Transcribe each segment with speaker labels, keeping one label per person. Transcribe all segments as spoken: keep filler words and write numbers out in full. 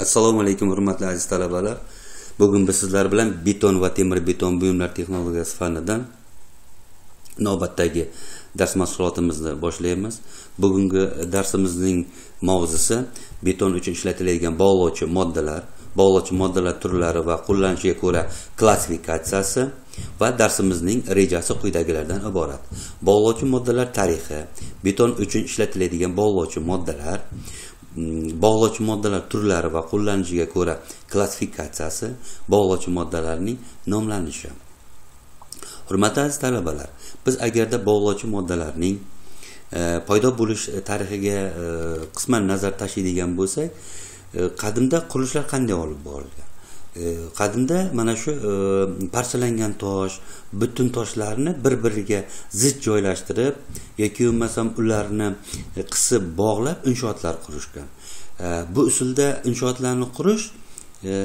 Speaker 1: Assalomu alaykum hurmatli aziz talabalar. Bugun biz sizlar bilan beton va temir beton buyumlar texnologiyasi fanidan navbatdagi dars mashg'ulotimizni boshlaymiz. Bugungi darsimizning mavzusi beton uchun ishlatiladigan bog'lovchi moddalar, bog'lovchi moddalar turlari va qo'llanishiga ko'ra klassifikatsiyasi va darsimizning rejasi quyidagilardan iborat. Bog'lovchi moddalar tarixi, beton uchun ishlatiladigan bog'lovchi moddalar, bog'lovchi moddalar turlari va qo'llanishiga ko'ra klassifikatsiyasi, bog'lovchi moddalarning nomlanishi. Hurmatli aziz talabalar, biz agarda bog'lovchi moddalarning e, paydo bo'lish tarixiga e, qisman nazar tashlaydigan bo'lsak, e, qadimda qurilishlar qanday olib borilgan? E, qadimda mana shu e, parchalangan tosh, butun toshlarni bir-biriga zich joylashtirib yoki bo'lmasam ularni qisib bog'lab inshootlar qurishgan. E, bu usulda inshootlarni qurish e,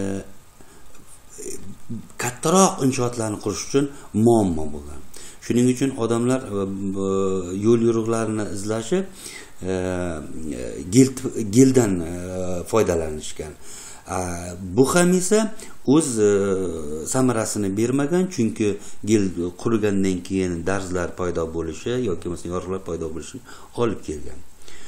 Speaker 1: kattaroq inshootlarni qurish uchun muammo bo'lgan. Shuning uchun odamlar yo'l yo'riqlarini izlashib gild gildan foydalanishgan. Bu ham esa o'z samarasini bermagan, chunki gild qurigandan keyin darzlar paydo bo'lishi yoki bo'lmasa yoriqlar paydo bo'lishini olib kelgan.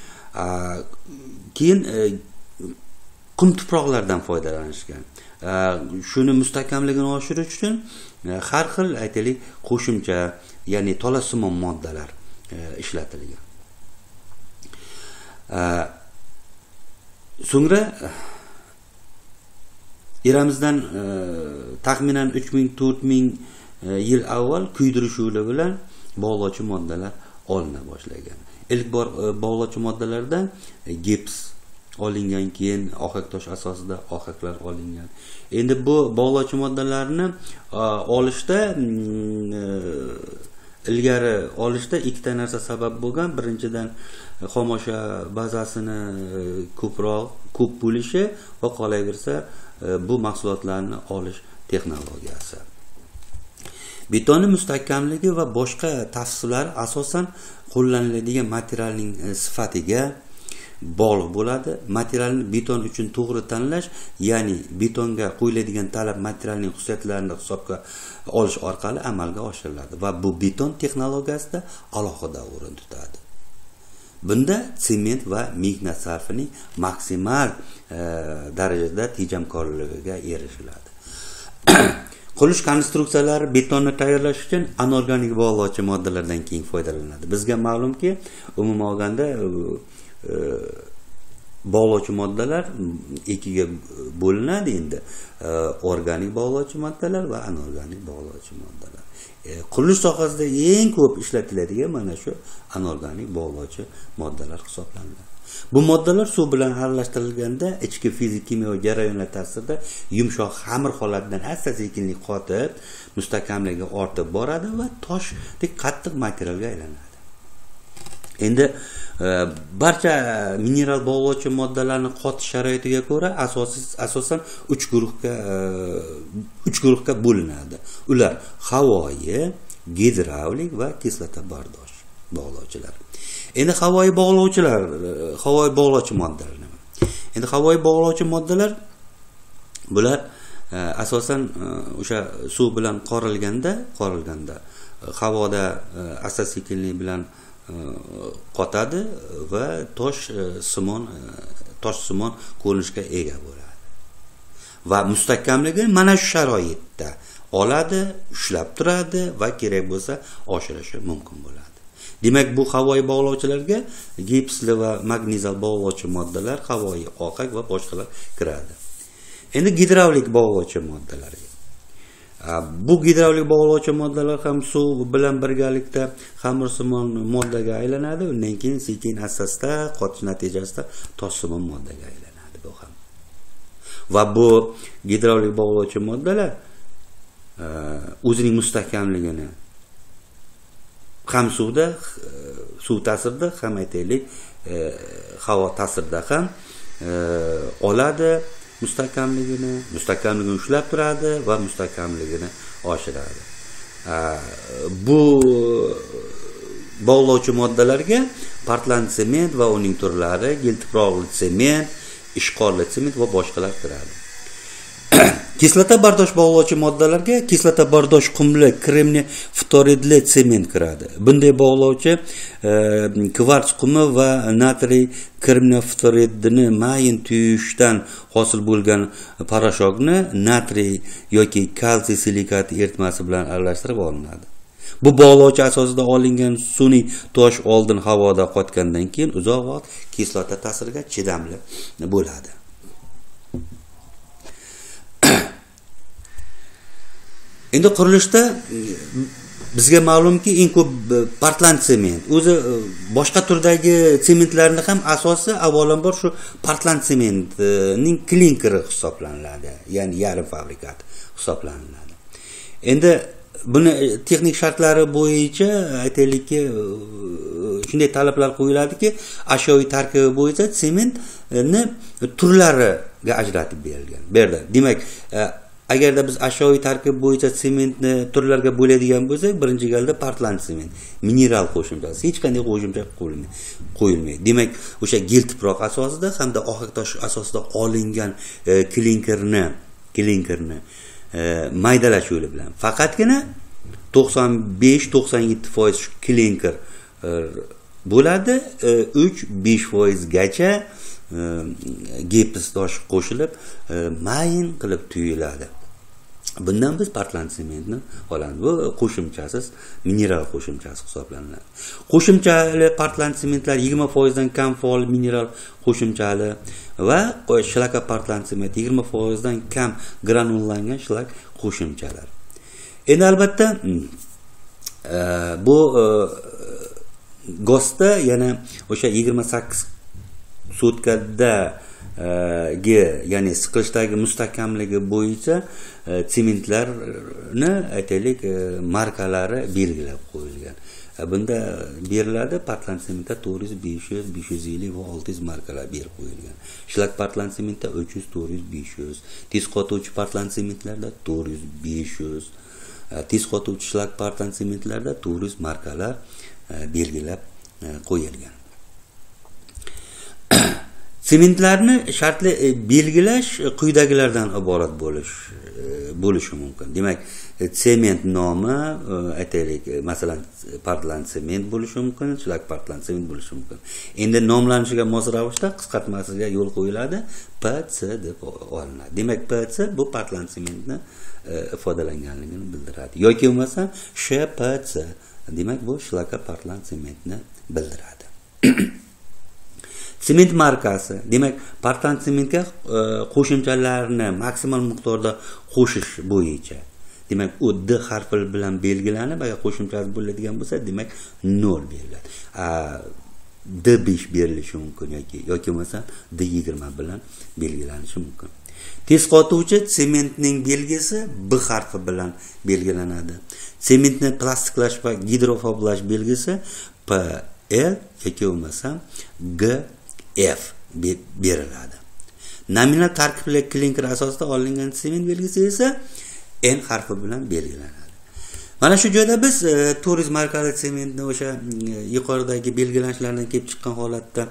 Speaker 1: Keyin qum tuproqlardan foydalanishgan. Shuni mustahkamligini oshirish uchun har xil aytaylik qo'shimcha, ya'ni tolasimon moddalar ishlatilgan. So'ngra eramizdan taxminan uch ming to'rt ming yil avval kuydirish yo'li bilan bog'lovchi moddalar olina boshlagan. Ilk bor bog'lovchi moddalardan gips olingan, keyin ohak tosh asosida ohaklar olingan. Endi bu bog'lovchi moddalarni olishda ilgari olishda ikkita narsa sabab bo'lgan. Birinchidan xomosha bazasini ko'proq ko'p bo'lishi va qolaversa bu mahsulotlarni olish texnologiyasi. Betonning mustahkamligi va boshqa tavsiflar asosan qo'llaniladigan materialning sifatiga bog'liq bo'ladi. Materialni beton uchun to'g'ri tanlash, ya'ni betonga qo'yiladigan talab materialning xususiyatlarini hisobga olish orqali amalga oshiriladi va bu beton texnologiyasida alohida o'rin tutadi. Bunda sement va mehnat sarfining maksimal e, darajada tejamkorligiga erishiladi. Qurilish konstruksiyalari betonni tayyorlash uchun anorganik bog'lovchi moddalardan keng foydalanadi. Bizga ma'lumki, umuman olganda e, bog'lovchi moddalar ikkiga bo'linadi endi. E, organik bog'lovchi moddalar va anorganik bog'lovchi moddalar. E, qurilish sohasida eng ko'p ishlatiladigan mana shu anorganik bog'lovchi moddalar hisoblanadi. Bu moddalar suv bilan aralashtirilganda ichki fizik kimyoviy jarayonlar ta'sirida yumshoq xamir holatidan asta-sekinlik qotib, mustahkamligi ortib boradi va toshdek qattiq materialga aylanadi. Endi e, barcha mineral bog'lovchi moddalarning qotish sharoitiga ko'ra asosiy asosan uch guruhga uch guruhga bo'linadi. Ular havoyi, gidravlik va kislota bardosh bog'lovchilar. Endi havoyi bog'lovchilar, havoyi bog'lovchi moddalar nima? Endi havoyi bog'lovchi moddalar bular e, asosan o'sha e, suv bilan qorilganda, qorilganda havoda e, asta-sekinlik bilan qotadi va tosh simon tosh simon ko'rinishga ega bo'ladi. Va mustahkamligi mana shu sharoitda oladi, ushlab turadi va kerak bo'lsa oshirishi mumkin bo'ladi. Demak, bu havoyi bog'lovchilarga gipsli va magnezal bog'lovchi moddalar, havoyi ohak va boshqalar kiradi. Endi gidravlik bog'lovchi moddalarga. Bu gidravlik bog'lovchi moddalar ham suv bilan birgalikda xamirsimon moddaga aylanadi, undan keyin sekin asta-asta qotish natijasida toshsimon moddaga aylanadi bu ham. Va bu gidravlik bog'lovchi moddalar o'zining mustahkamligini ham suvda, suv ta'sirida ham aytaylik, havo ta'sirida ham oladi. Mustahkamligini, mustahkamligini ushlab turadi va mustahkamligini oshiradi. Bu bog'lovchi moddalarga portland sement va uning turlari, gild tuproqli sement, ishqorli sement va boshqalar kiradi. Kislota bardosh bog'lovchi moddalarga kislota bardosh qumli kremniy fluoridli sement kiradi. Bunday bog'lovchi e, kvarts qumi va natriy kremniy fluoridini mayin tuyishdan hosil bo'lgan parashokni natriy yoki kalsiy silikati eritmasi bilan aralashtirib olinadi. Bu bog'lovchi asosida olingan sun'iy tosh oldin havoda qotgandan keyin uzoq vaqt kislota ta'siriga chidamli bo'ladi. Endi qurilishda bizga ma'lumki eng ko'p Portland sement. O'zi boshqa turdagi sementlarning ham asosi avvalambor shu Portland sementining klinkeri hisoblanadi, ya'ni yarim fabrikat hisoblanadi. Endi buni texnik shartlari bo'yicha aytaylikki shunday talablar qo'yiladiki, ashyoviy tarkibi bo'yicha sementni turlariga ajratib berilgan. Bu yerda demak, agarda biz ashyoviy tarkib bo'yicha sementni turlarga bo'ladigan bo'lsak, birinchi galda Portland sement, mineral qo'shimchasi, hech qanday qo'shimcha qo'yilmaydi. Demak, o'sha gel tuproq asosida hamda ohak tosh asosida olingan e, klinkerni, klinkerni e, maydalash yo'li bilan faqatgina to'qson besh to'qson yetti foiz klinker e, bo'ladi, e, uch besh foiz gacha e, gipс tosh qo'shilib e, mayin qilib tuyuladi. Bundan biz Portland sementni olamiz. Bu qo'shimchasiz mineral qo'shimchasi hisoblanadi. Qo'shimchali Portland sementlar yigirma foiz dan kam faol mineral qo'shimchali va shlaka Portland sement yigirma foiz dan kam granullangan shlak qo'shimchalar. Endi albatta e, bu e, gosda yana o'sha yigirma sakkiz sutkada ga, ya'ni siqilishdagi mustahkamligi bo'yicha sementlarni aytaylik markalari belgilab qo'yilgan. Bunda beriladi Portland sementda to'rt yuz, besh yuz, besh yuz ellik va olti yuz markalar berib qo'yilgan. Shlak Portland sementda uch yuz, to'rt yuz, besh yuz, tez qotuvchi Portland sementlarda to'rt yuz, besh yuz, tez qotuvchi shlak Portland sementlarda to'rt yuz markalar belgilab qo'yilgan. Sementlarni shartli belgilash quyidagilardan iborat bo'lish bo'lishi mumkin. Demak, sement nomi aytaylik, masalan, Portland sement bo'lishi mumkin, shlak Portland sement bo'lishi mumkin. Endi nomlanishiga mos ravishda qisqartmasiga yo'l qo'yiladi, P C deb olinadi. Demak, P C bu Portland sementni ifodalanganligini bildiradi. Yoki bo'lmasa Sh P C, demak bu shlaka Portland sementni bildiradi. Sement markasi, demak, Portland sementga qo'shimchalarni maksimal miqdorda qo'shish bo'yicha, demak, u D harfi bilan belgilanib, agar qo'shimchasi bo'ladigan bo'lsa, demak, nol beriladi. D besh berilishi mumkin yoki yoki bo'lmasa D yigirma bilan belgilanishi mumkin. Tez qotuvchi sementning belgisi B harfi bilan belgilanadi. Sementni plastiklash va gidrofoblash belgisi P L yoki bo'lmasa G F beriladi. Nominal tarkibli klinker asosida olingan sement belgisi esa N harfi bilan belgilanadi. Mana shu joyda biz to'rt yuz markali sementni o'sha yuqoridagi belgilanishlardan kelib chiqqan holatda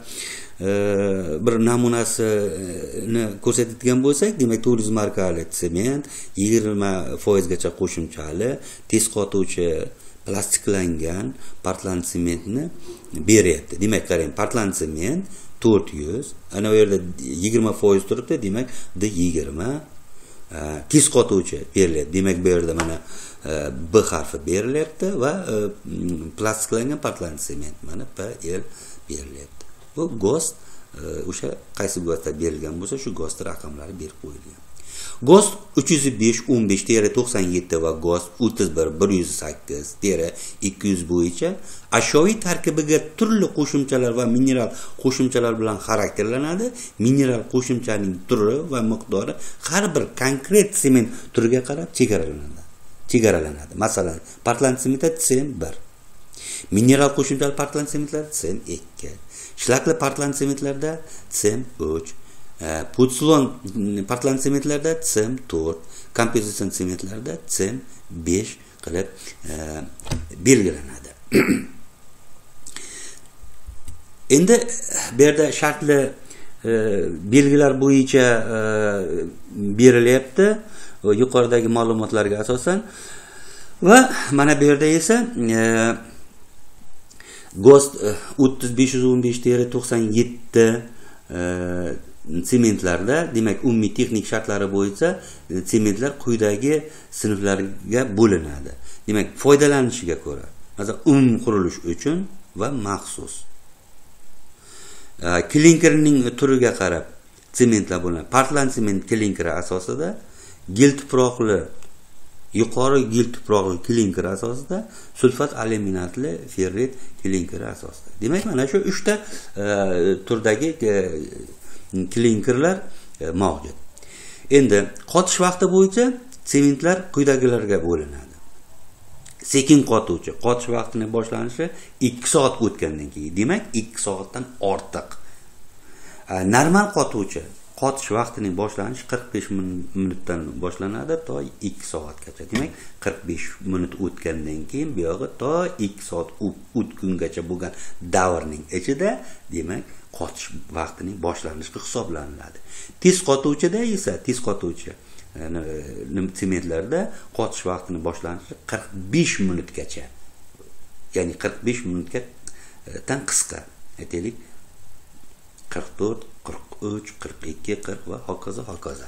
Speaker 1: bir namunasini ko'rsatadigan bo'lsak, demak, to'rt yuz markali sement yigirma foiz gacha qo'shimchali tez qotuvchi plastiklangan Portland sementni beryapti. Demak, qarang, Portland sement to'rt yuz, ana u yerda yigirma foiz turibdi, demak D yigirma tez qotuvchi beriladi. Demak, bu yerda mana B harfi berilyapti va plastiklangan Portland sement mana P L berilyapti. Bu GOST o'sha qaysi GOSTda berilgan bo'lsa, shu GOST raqamlari berib qo'yilgan. GOST uch yuz besh o'n besh to'qson yetti va GOST o'ttiz bir bir yuz sakkiz ikki yuz bo'yicha ashyoviy tarkibiga turli qo'shimchalar va mineral qo'shimchalar bilan xarakterlanadi. Mineral qo'shimchaning turi va miqdori har bir konkret sement turiga qarab chegaralanadi. Chegaralanadi. Masalan, Portland sementda C M bir, mineral qo'shimchalar Portland sementlarda C M ikki, shlakli Portland sementlarda C M uch, Putzlon Portland sementlarda C M to'rt, kompozitsion sementlarda C M besh qilib e, belgilanadi. Endi bu yerda shartli belgilar bo'yicha berilyapti yuqoridagi ma'lumotlarga asosan. Va mana bu yerda esa GOST o'ttiz besh yuz o'n besh to'qson yetti sementlarda, demak umumiy texnik shartlari bo'yicha sementlar quyidagi sinflarga bo'linadi. Demak, foydalanishiga ko'ra, masalan, umumiy qurilish uchun va maxsus. Klinkerning turiga qarab sementlar bo'linadi. Portland sement klinkeri asosida, gel tuproqli, yuqori gel tuproqli klinker asosida, sulfat alyuminatli ferrit klinkeri asosida. Demak, mana shu uchta turdagi klinkerlar mavjud. Endi qotish vaqti bo'yicha sementlar quyidagilarga bo'linadi. Sekin qotuvchi, qotish vaqtining boshlanishi ikki soat o'tgandan keyin, demak ikki soatdan ortiq. Normal qotuvchi, qotish vaqtining boshlanishi qirq besh minutdan boshlanadi to ikki soatgacha. Demak, qirq besh minut o'tgandan keyin bu yog'i to ikki soat o'tgungacha bo'lgan davrning ichida, demak, qotish vaqtining boshlanishi hisoblanadi. Tez qotuvchida esa, tez qotuvchi sementlarda qotish vaqtining boshlanishi qirq besh minutgacha. Ya'ni qirq besh minutga tan qisqa. Aytaylik, qirq to'rt, qirq uch, qirq ikki, qirq va hokazo hokazo.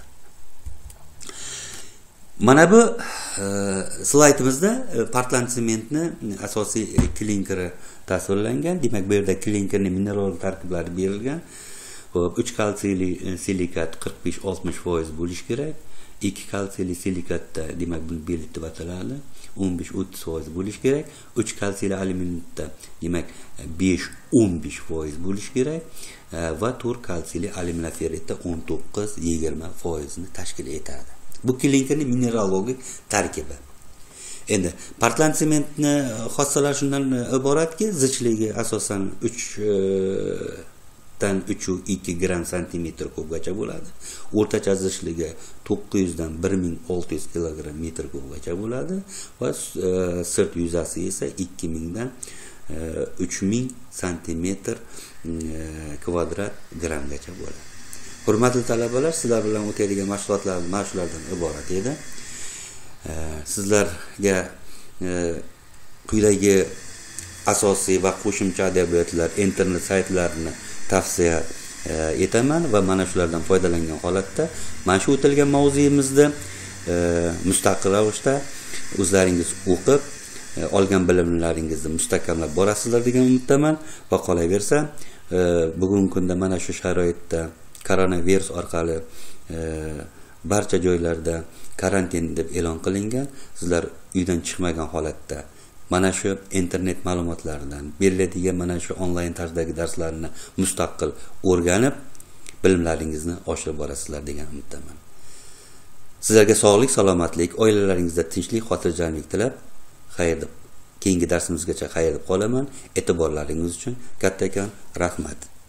Speaker 1: Mana bu slaydimizda Portland sementni asosiy klinkeri tasvirlangan. Demak, bu yerda klinkerning mineral tarkiblari berilgan. Xo'p, uch kalsiyli silikat qirq besh oltmish foiz bo'lish kerak. ikki kalsiyli silikatda, demak, bu belit deb ataladi, o'n besh o'ttiz foiz bo'lish kerak. uch kalsiyli alyuminatda, demak, besh o'n besh foiz bo'lish kerak va to'rt kalsiyli alyuminat ferritda o'n to'qqiz yigirma foizni tashkil etadi. Bu klinkerning mineralogik tarkibi. Endi Portland sementni xossalari shundan iboratki, zichligi asosan uch dan uch nuqta ikki gram santimetr kubgacha bo'ladi. O'rtacha zichligi to'qqiz yuz dan bir ming olti yuz kilogramm metr kubgacha bo'ladi va sirt yuzasi esa ikki ming dan uch ming santimetr kvadrat grammgacha bo'ladi. Hurmatli talabalar, sizlar bilan o'tadigan mashg'ulotlar mana shulardan iborat edi. Sizlarga quyidagi asosiy va qo'shimcha adabiyotlar, internet saytlarini tavsiya etaman va mana shulardan foydalangan holatda mana shu o'tilgan mavzuyimizda mustaqil ravishda o'zlaringiz o'qib, olgan bilimlaringizni mustahkamlab borasizlar degan umiddaman va qolaversa, bugungi kunda mana shu sharoitda koronavirus orqali barcha joylarda karantin deb e'lon qilingan. Sizlar uydan chiqmagan holatda mana shu internet ma'lumotlaridan beriladigan mana shu onlayn tarzdagi darslarni mustaqil o'rganib, bilimlaringizni oshirib borasizlar degan umiddaman. Sizlarga sog'lik, salomatlik, oilalaringizda tinchlik, xotirjamlik tilab, xayr deb, keyingi darsimizgacha xayr deb qolaman. E'tiborlaringiz uchun kattakon rahmat.